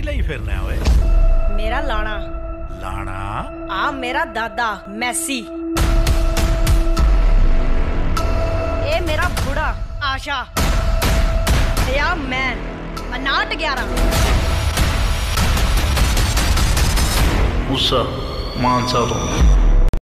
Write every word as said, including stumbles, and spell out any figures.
ਲਈ ਫਿਰਨਾ ਓਏ? मेरा लाना ਲਾਣਾ? आ मेरा दादा मैसी, ए मेरा बुढ़ा आशा, या मैं अनाट ग्यारह। मूसा मानसा तो